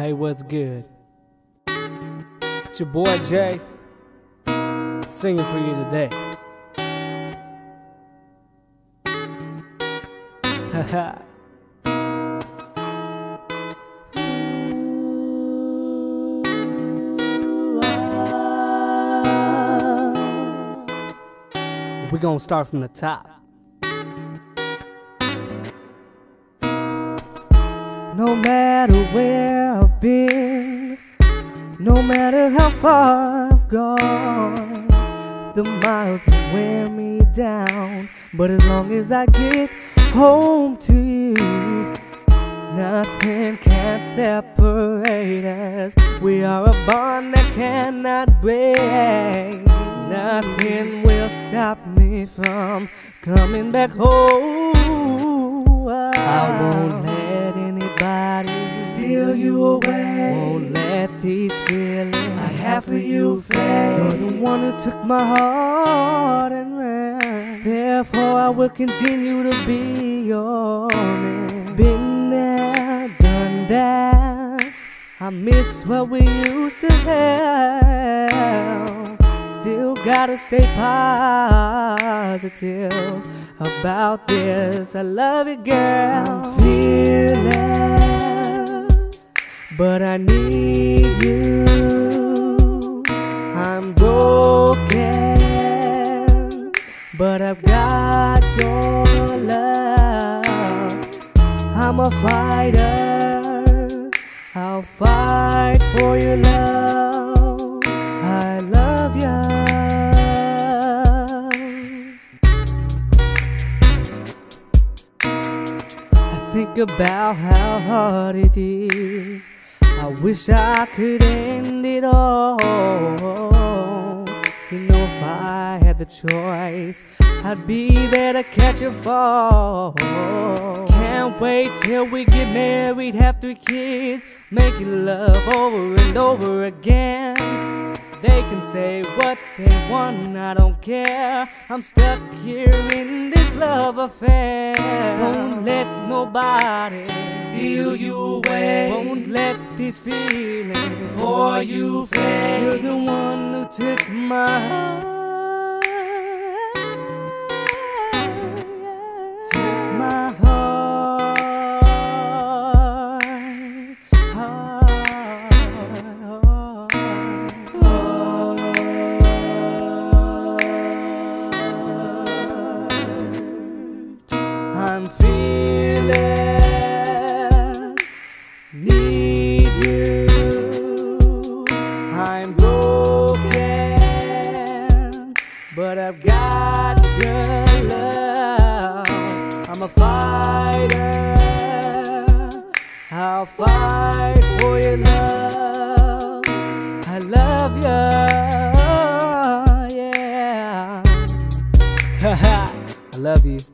Hey, what's good? It's your boy Jay, singing for you today. Haha. We're gonna start from the top. No matter where I've been, no matter how far I've gone, the miles may wear me down, but as long as I get home to you, nothing can separate us. We are a bond that cannot break. Nothing will stop me from coming back home. I won't let anybody steal you away. Won't let these feelings I have for you fade. You're the one who took my heart and ran. Therefore I will continue to be your man. Been there, done that. I miss what we used to have. Still gotta stay positive about this. I love you, girl. I'm fearless, but I need you. I'm broken, but I've got your love. I'm a fighter, I'll fight for your love. I love you. Think about how hard it is. I wish I could end it all. You know, if I had the choice, I'd be there to catch a fall. Can't wait till we get married, have 3 kids, making love over and over again. They can say what they want, I don't care. I'm stuck here in this love affair. Won't let nobody steal you away. Won't let these feelings for you fade. You're the one who took my heart. Took my heart. I'm fearless, need you. I'm broken, but I've got your love. I'm a fighter, I'll fight for your love. I love you, yeah. Haha, I love you.